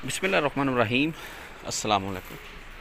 बिस्मिल्लाहिर्रहमानिर्रहीम। अस्सलाम वालेकुम।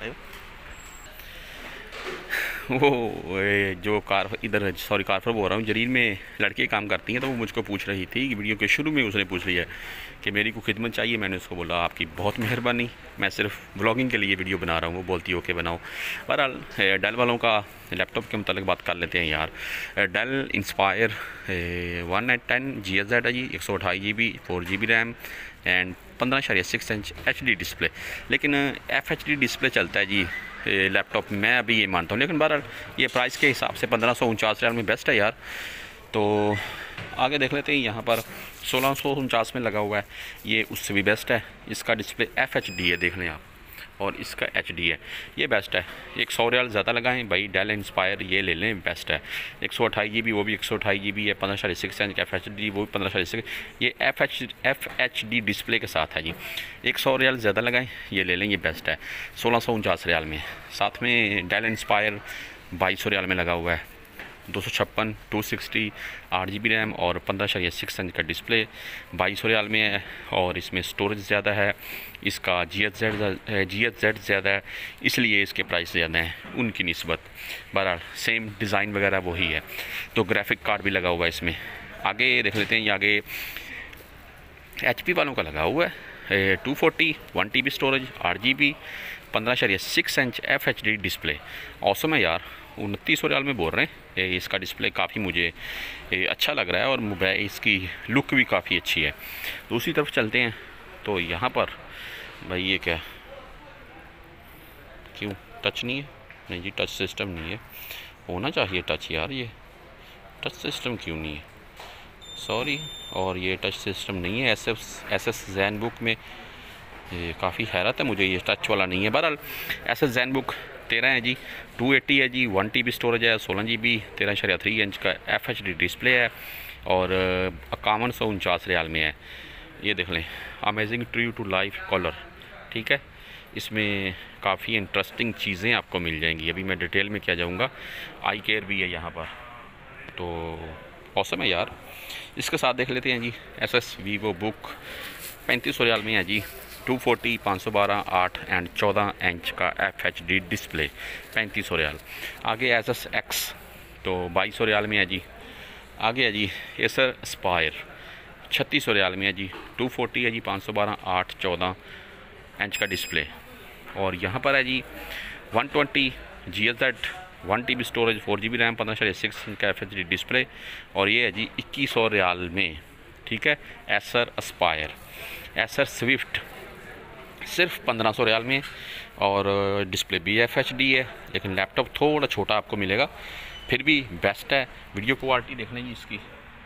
वो जो कार इधर सॉरी कार पर बोल रहा हूँ, जरीन में लड़की काम करती हैं, तो वो मुझको पूछ रही थी कि वीडियो के शुरू में उसने पूछ लिया कि मेरी को खिदमत चाहिए। मैंने उसको बोला आपकी बहुत मेहरबानी, मैं सिर्फ ब्लॉगिंग के लिए वीडियो बना रहा हूँ। वो बोलती ओके बनाओ। बहरहाल डेल वालों का लैपटॉप के मतलब बात कर लेते हैं यार। डेल इंस्पायर 110 GHz है जी, 128 GB 4 GB RAM and 15.6 inch HD display. लेकिन FHD डिस्प्ले चलता है जी लैपटॉप, मैं अभी ये मानता हूँ। लेकिन बहरहाल ये प्राइस के हिसाब से 1549 रियाल में बेस्ट है यार। तो आगे देख लेते हैं। यहाँ पर 1649 में लगा हुआ है, ये उससे भी बेस्ट है। इसका डिस्प्ले FHD है, देख लें आप, और इसका HD है, ये बेस्ट है। 100 रियाल ज़्यादा लगाएं भाई, डेल इंस्पायर ये ले लें, बेस्ट है। 128 GB वो भी 128 GB है, 15.6 इंच FHD वो भी 15.6, ये FHD डिस्प्ले के साथ है जी। 100 रियाल ज़्यादा लगाएं, ये ले लें, ये बेस्ट है 1649 रियाल में। साथ में डेल इंस्पायर 2200 रियाल में लगा हुआ है, 256 260 8 GB रैम और 15.6 इंच का डिस्प्ले 2200 रियाल में है। और इसमें स्टोरेज ज़्यादा है, इसका GHz ज़्यादा है, इसलिए इसके प्राइस ज़्यादा हैं उनकी निस्बत। बहरहाल सेम डिज़ाइन वगैरह वही है। तो ग्राफिक कार्ड भी लगा हुआ है इसमें। आगे देख लेते हैं। ये आगे HP वालों का लगा हुआ है 240 1 TB storage 8 GB 15.6 inch FHD display. Awesome है यार, 2900 रियाल में बोल रहे हैं। इसका डिस्प्ले काफ़ी मुझे अच्छा लग रहा है और इसकी लुक भी काफ़ी अच्छी है। दूसरी तरफ चलते हैं तो यहाँ पर भाई ये क्या, क्यों टच नहीं है? नहीं जी, टच सिस्टम नहीं है, होना चाहिए टच यार। ये टच सिस्टम क्यों नहीं है? सॉरी। और ये टच सिस्टम नहीं है एसएस जैन बुक में। काफ़ी हैरत है मुझे, ये टच वाला नहीं है। बहरहाल एसएस जैन बुक 13 है जी, 280 है जी, 1 TB स्टोरेज है, 16 GB 13.3 इंच का FHD डिस्प्ले है और 5149 रियाल में है। ये देख लें, amazing true to life colour, ठीक है। इसमें काफ़ी इंटरेस्टिंग चीज़ें आपको मिल जाएंगी। अभी मैं डिटेल में क्या जाऊँगा। आई केयर भी है यहाँ पर, तो औसम है यार। इसके साथ देख लेते हैं जी एसएस वीवो बुक 3500 रियाल में है जी, 240 512 8 एंड 14 इंच का FHD डिस्प्ले 3500 रियाल। आगे एसएस एक्स तो 2200 रियाल में है जी। आगे है जी एसर एस्पायर 3600 रियाल में है जी, 240 है जी, 512 8 14 इंच का डिस्प्ले। और यहाँ पर है जी 120 GHz 1 TB storage 4 GB RAM 15.6 inch का FHD डिस्प्ले और ये है जी 2100 रियाल में, ठीक है। एसर एस्पायर एसर स्विफ्ट सिर्फ 1500 रियाल में और डिस्प्ले भी FHD है, लेकिन लैपटॉप थोड़ा छोटा आपको मिलेगा, फिर भी बेस्ट है। वीडियो क्वालिटी देख लें जी, इसकी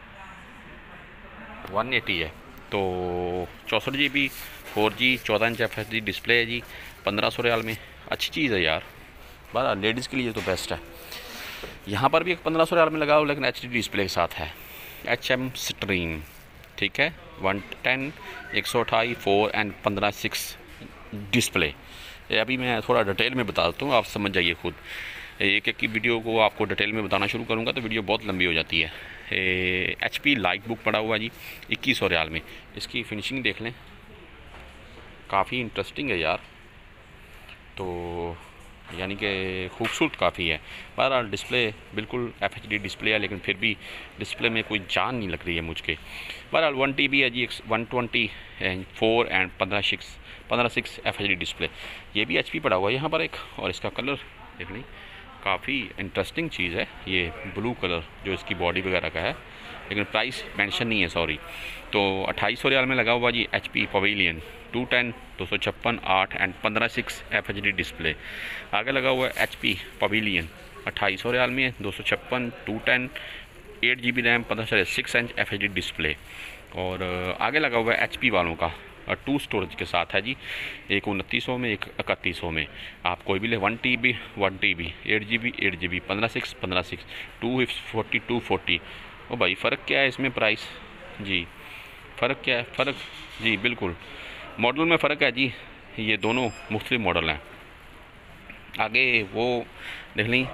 180 है, तो 64 GB 4G 14 inch FHD display है जी 1500 रियाल में। अच्छी चीज़ है यार, बस लेडीज़ के लिए तो बेस्ट है। यहाँ पर भी एक 1500 रियाल में लगा हुआ, लेकिन HD डिस्प्ले के साथ है। HM स्ट्रीम, ठीक है, 110 128 4 एंड 15.6 डिस्प्ले। ये अभी मैं थोड़ा डिटेल में बता देता हूँ, आप समझ जाइए खुद। एक एक की वीडियो को आपको डिटेल में बताना शुरू करूँगा तो वीडियो बहुत लंबी हो जाती है। HP लाइट बुक पड़ा हुआ जी 2100 रियाल में। इसकी फिनिशिंग देख लें, काफ़ी इंटरेस्टिंग है यार, तो यानी कि खूबसूरत काफ़ी है। बहरहाल डिस्प्ले बिल्कुल FHD डिस्प्ले है, लेकिन फिर भी डिस्प्ले में कोई जान नहीं लग रही है मुझके। बहरहाल 1 TB है जी, 120 4 एंड 15.6 FHD डिस्प्ले। ये भी HP पड़ा हुआ है यहाँ पर एक, और इसका कलर देख लें, काफ़ी इंटरेस्टिंग चीज़ है। ये ब्लू कलर जो इसकी बॉडी वगैरह का है, लेकिन प्राइस मेंशन नहीं है, सॉरी। तो 2800 रियाल में लगा हुआ जी HP Pavilion 210 256 8 and 15.6 FHD display. आगे लगा हुआ है HP पवेलियन 2800 रियाल में 256 210 8 GB RAM 15.6 inch FHD display. और आगे लगा हुआ है HP वालों का 2 स्टोरेज के साथ है जी, एक 2900 में, एक 3100 में। आप कोई भी ले, 1 TB 1 TB 8 GB 8 GB 15.6 240 240। ओ भाई फ़र्क क्या है इसमें प्राइस जी? फ़र्क क्या है? फ़र्क जी बिल्कुल मॉडल में फ़र्क है जी, ये दोनों मुख्तलिफ मॉडल हैं। आगे वो देख लें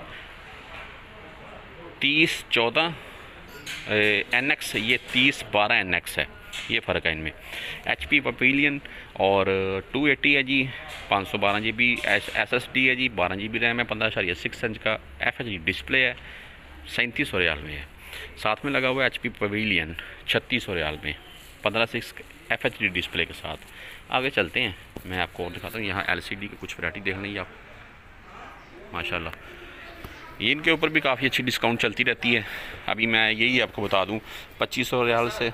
3014 NX, ये 3012 NX है। ये फ़र्क है इनमें। HP पवेलियन और 280 है जी, 512 GB SSD है जी, 12 GB रैम है, 15.6 इंच का FHD डिस्प्ले है, 3700 रियाल में है। साथ में लगा हुआ है HP पवेलियन 3600 रियाल में, 15.6 FHD डिस्प्ले के साथ। आगे चलते हैं, मैं आपको और दिखाता हूँ। यहाँ LCD की कुछ वैरायटी देख लेंगे आप, माशाल्लाह। ये इनके ऊपर भी काफ़ी अच्छी डिस्काउंट चलती रहती है। अभी मैं यही आपको बता दूँ, 2500 रियाल से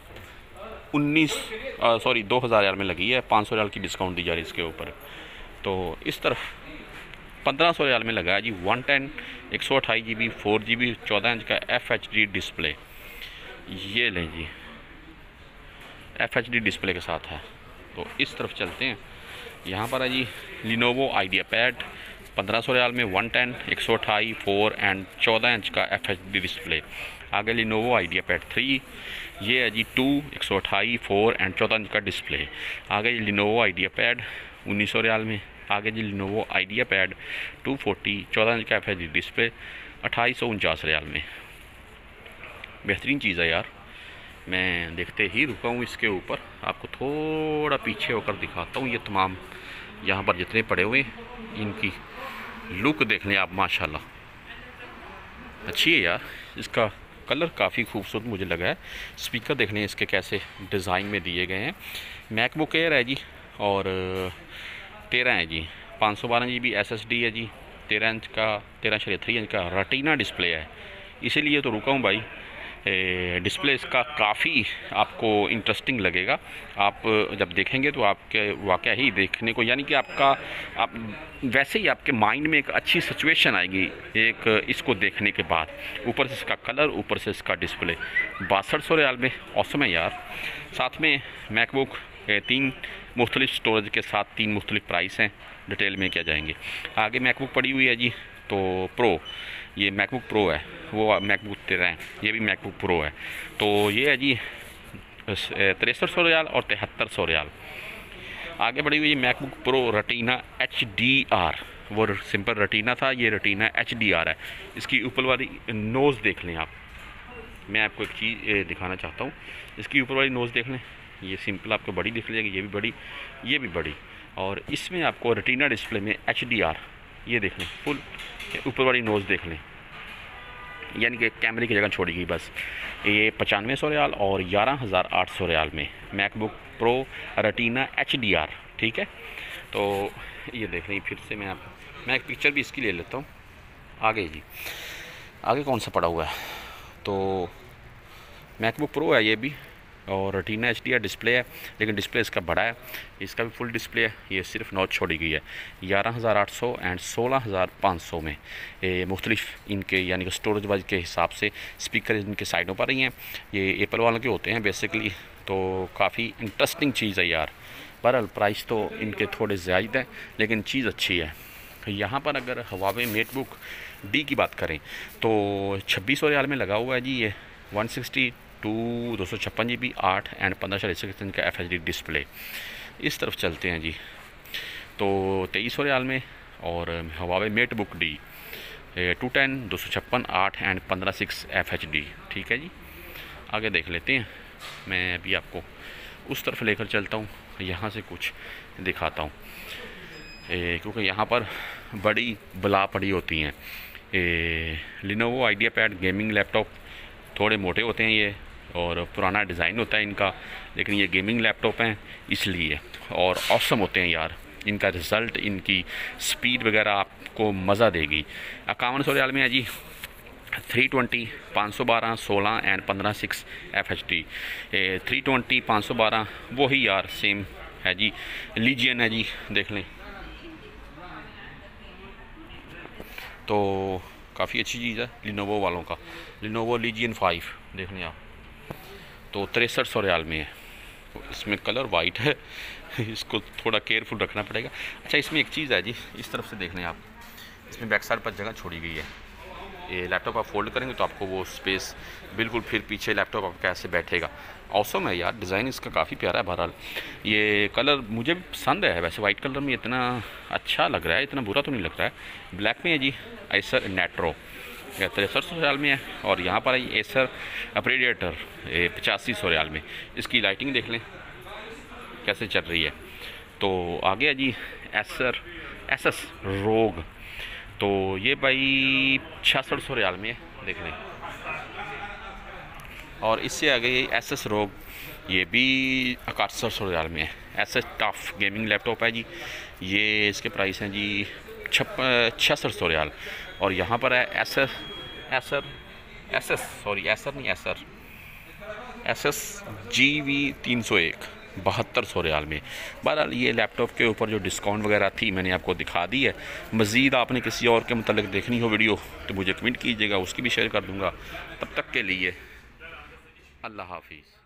2000 रियाल में लगी है, 500 रियाल की डिस्काउंट दी जा रही है इसके ऊपर। तो इस तरफ 1500 रियाल में लगा है जी 110 128 GB 4 GB 14 इंच का FHD डिस्प्ले। ये लें जी, FHD डिस्प्ले के साथ है। तो इस तरफ चलते हैं, यहाँ पर है जी Lenovo IdeaPad 1500 रियाल में 110 128 4 एंड 14 इंच का FHD डिस्प्ले। आगे Lenovo IdeaPad 3, ये है जी 2 128 4 एंड 14 इंच का डिस्प्ले। आगे Lenovo IdeaPad 1900 रियाल में। आगे जी Lenovo IdeaPad 240 14 इंच का FHD डिस्प्ले 2849 रियाल में। बेहतरीन चीज़ है यार। मैं देखते ही रुका हूँ इसके ऊपर, आपको थोड़ा पीछे होकर दिखाता हूँ। ये तमाम यहाँ पर जितने पड़े हुए इनकी लुक देख लें आप, माशाल्लाह अच्छी है यार। इसका कलर काफ़ी खूबसूरत मुझे लगा है। स्पीकर देख लें इसके कैसे डिज़ाइन में दिए गए हैं। मैकबुक एयर है जी और 13 है जी, 512 GB SSD है जी, 13 इंच का 13.3 इंच का रेटिना डिस्प्ले है। इसीलिए तो रुका हूँ भाई। डिस्प्ले इसका काफ़ी आपको इंटरेस्टिंग लगेगा। आप जब देखेंगे तो आपके वाक़या ही देखने को, यानी कि आप वैसे ही आपके माइंड में एक अच्छी सिचुएशन आएगी एक इसको देखने के बाद। ऊपर से इसका कलर, ऊपर से इसका डिस्प्ले 6200 रियाल में औसम है यार। साथ में मैकबुक 3 मुख्तलिफ स्टोरेज के साथ 3 मुख्तलिफ प्राइस हैं, डिटेल में क्या जाएंगे। आगे मैकबुक पड़ी हुई है जी, तो प्रो, ये मैकबुक प्रो है, वो मैकबुक 13 है, ये भी मैकबुक प्रो है। तो ये है जी 6300 रियाल और 7300 रियाल। आगे बढ़ी हुई मैकबुक प्रो रेटिना HDR, वो सिंपल रेटिना था, ये रेटिना HDR है। इसकी ऊपर वाली नोज़ देख लें आप। मैं आपको एक चीज़ दिखाना चाहता हूँ, इसकी ऊपर वाली नोज़ देख लें। ये सिंपल आपको बड़ी दिख जाएगी, ये भी बड़ी, ये भी बड़ी। और इसमें आपको रेटिना डिस्प्ले में HDR, ये देख लें फुल ऊपर वाली नोज़ देख लें, यानी कि कैमरे की जगह छोड़ी गई बस। ये 9500 रियाल और 11800 रियाल में मैकबुक प्रो रेटिना HDR, ठीक है। तो ये देख लें, फिर से मैं एक पिक्चर भी इसकी ले लेता हूँ। आगे जी, आगे कौन सा पड़ा हुआ है, तो मैकबुक प्रो है ये भी और रेटिना HDR डिस्प्ले है, लेकिन डिस्प्ले इसका बड़ा है। इसका भी फुल डिस्प्ले है, ये सिर्फ नॉच छोड़ी गई है। 11800 एंड 16500 में मुख्तलिफ इनके यानी कि स्टोरेज वाइज के हिसाब से स्पीकर इनके साइडों पर ही हैं। ये एप्पल वालों के होते हैं बेसिकली। तो काफ़ी इंटरेस्टिंग चीज़ है यार। बहरहाल प्राइस तो इनके थोड़े ज़्यादा है, लेकिन चीज़ अच्छी है। यहाँ पर अगर Huawei MateBook D की बात करें तो 2600 रियाल में लगा हुआ है जी। ये 256 GB 8 एंड 15.6 इंच का FHD डिस्प्ले। इस तरफ चलते हैं जी, तो 2300 रियाल में और Huawei MateBook D 210 256 8 and 15.6 FHD, ठीक है जी। आगे देख लेते हैं, मैं अभी आपको उस तरफ लेकर चलता हूँ, यहाँ से कुछ दिखाता हूँ क्योंकि यहाँ पर बड़ी बला पड़ी होती हैं। Lenovo IdeaPad गेमिंग लैपटॉप थोड़े मोटे होते हैं ये, और पुराना डिज़ाइन होता है इनका, लेकिन ये गेमिंग लैपटॉप हैं इसलिए, और ऑसम होते हैं यार। इनका रिज़ल्ट, इनकी स्पीड वगैरह आपको मज़ा देगी। 5100 रियाल में है जी 320 512 16 एंड 15.6 FHD। 320 512 वही यार सेम है जी। लीजियन है जी, देख लें, तो काफ़ी अच्छी चीज़ है Lenovo वालों का। Lenovo Legion 5 देख लें आप, तो 6300 रियाल में है। तो इसमें कलर वाइट है, इसको थोड़ा केयरफुल रखना पड़ेगा। अच्छा, इसमें एक चीज़ है जी, इस तरफ से देख लें आप, इसमें बैक साइड पर जगह छोड़ी गई है। ये लैपटॉप आप फोल्ड करेंगे तो आपको वो स्पेस बिल्कुल फिर पीछे लैपटॉप आपका ऐसे बैठेगा। ऑसम है यार, डिज़ाइन इसका काफ़ी प्यारा है। बहरहाल ये कलर मुझे भी पसंद है, वैसे वाइट कलर में इतना अच्छा लग रहा है, इतना बुरा तो नहीं लग रहा है। ब्लैक में है जी Acer Nitro यह 6300 रियाल में है। और यहाँ पर है एसर प्रेडेटर 8500 रियाल में। इसकी लाइटिंग देख लें कैसे चल रही है। तो आगे है जी एसर एसएस रोग, तो ये भाई 6600 रियाल में है, देख लें। और इससे आगे ये एसएस रोग, ये भी 6100 रियाल में है। एसएस टफ गेमिंग लैपटॉप है जी, ये इसके प्राइस हैं जी 6600 रियाल। और यहाँ पर है एसएस GV 301 7200 रियाल में। बहरहाल ये लैपटॉप के ऊपर जो डिस्काउंट वगैरह थी मैंने आपको दिखा दी है। मज़ीद आपने किसी और के मतलब देखनी हो वीडियो तो मुझे कमेंट कीजिएगा, उसकी भी शेयर कर दूँगा। तब तक के लिए अल्लाह हाफिज़।